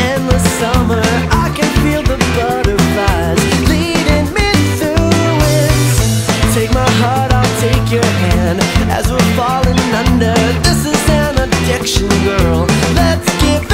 endless summer. I can feel the butterflies leading me through it. Take my heart, I'll take your hand as we're falling under. This is an addiction, girl. Let's give